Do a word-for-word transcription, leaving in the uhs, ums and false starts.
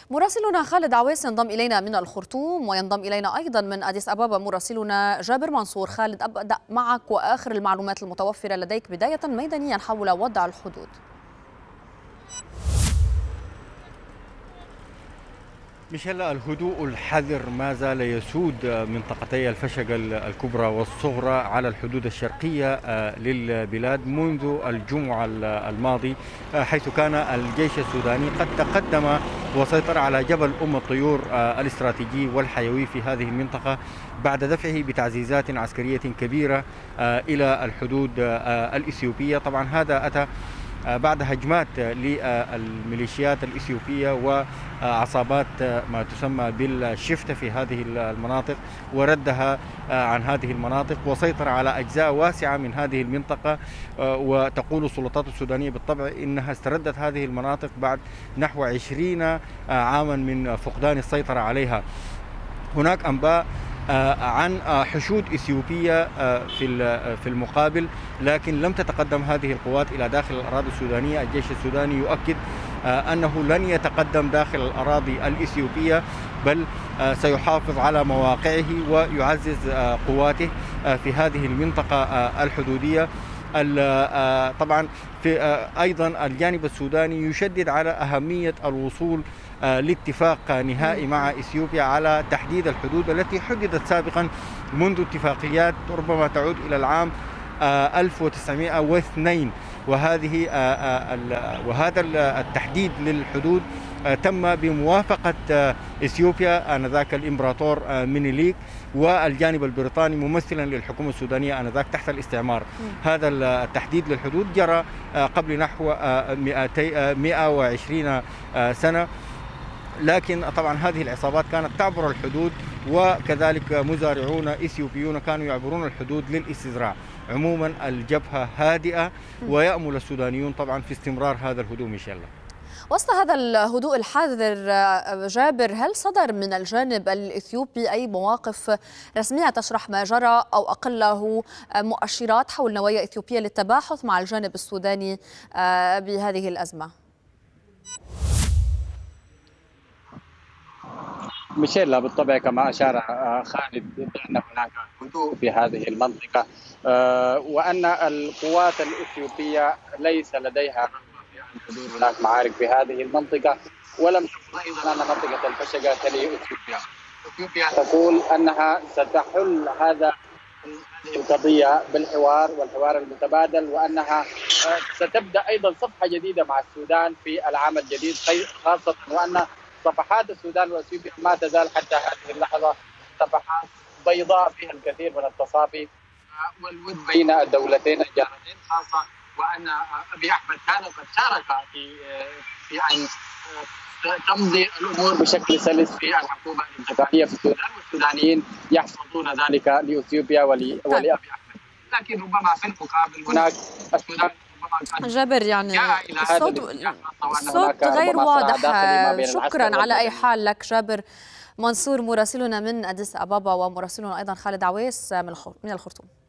مراسلنا خالد عويس ينضم إلينا من الخرطوم، وينضم إلينا أيضا من أديس أبابا مراسلنا جابر منصور. خالد، أبدأ معك وآخر المعلومات المتوفرة لديك بداية ميدانيا حول وضع الحدود. ميشيلا، الهدوء الحذر ما زال يسود منطقتي الفشق الكبرى والصغرى على الحدود الشرقية للبلاد منذ الجمعة الماضي، حيث كان الجيش السوداني قد تقدم وسيطر على جبل أم الطيور الاستراتيجي والحيوي في هذه المنطقة بعد دفعه بتعزيزات عسكرية كبيرة إلى الحدود الإثيوبية. طبعا هذا أتى بعد هجمات للميليشيات الإثيوبية وعصابات ما تسمى بالشفتة في هذه المناطق وردها عن هذه المناطق، وسيطر على أجزاء واسعة من هذه المنطقة. وتقول السلطات السودانية بالطبع إنها استردت هذه المناطق بعد نحو عشرين عاما من فقدان السيطرة عليها. هناك أنباء عن حشود إثيوبية في في المقابل، لكن لم تتقدم هذه القوات إلى داخل الأراضي السودانية. الجيش السوداني يؤكد أنه لن يتقدم داخل الأراضي الإثيوبية، بل سيحافظ على مواقعه ويعزز قواته في هذه المنطقة الحدودية. طبعا في أيضا الجانب السوداني يشدد على أهمية الوصول لاتفاق نهائي مع إثيوبيا على تحديد الحدود التي حددت سابقا منذ اتفاقيات ربما تعود إلى العام ألف وتسعمائة واثنين، وهذه وهذا التحديد للحدود تم بموافقة إثيوبيا آنذاك الإمبراطور مينيليك والجانب البريطاني ممثلا للحكومة السودانية آنذاك تحت الاستعمار. هذا التحديد للحدود جرى قبل نحو مئة وعشرين سنة، لكن طبعا هذه العصابات كانت تعبر الحدود، وكذلك مزارعون إثيوبيون كانوا يعبرون الحدود للاستزراع. عموما الجبهة هادئة، ويأمل السودانيون طبعا في استمرار هذا الهدوء. ميشيلا، وسط هذا الهدوء الحاذر جابر، هل صدر من الجانب الإثيوبي أي مواقف رسمية تشرح ما جرى أو أقله مؤشرات حول نوايا إثيوبيا للتباحث مع الجانب السوداني بهذه الأزمة؟ ميشيلا، بالطبع كما أشار خالد بأن هناك هدوء في هذه المنطقة، وأن القوات الإثيوبية ليس لديها رغبة في أن تدور هناك معارك في هذه المنطقة، ولم تكن أيضا أن منطقة الفشقة تلي إثيوبيا. إثيوبيا تقول أنها ستحل هذا هذه القضية بالحوار والحوار المتبادل، وأنها ستبدأ أيضا صفحة جديدة مع السودان في العام الجديد، خاصة وأن صفحات السودان وإثيوبيا ما تزال حتى هذه اللحظة صفحات بيضاء فيها الكثير من التصافي والود بين الدولتين الجارتين، خاصة وأن أبي أحمد كان قد شارك في في أن تمضي الأمور بشكل سلس في الحكومة الانتقالية في السودان، والسودانيين يحفظون ذلك لإثيوبيا ولأبي أحمد. لكن ربما في المقابل هناك السودان جابر، يعني الصوت الصوت غير واضح. شكرا على أي حال لك جابر منصور مراسلنا من أديس أبابا، ومراسلنا أيضا خالد عويس من الخرطوم.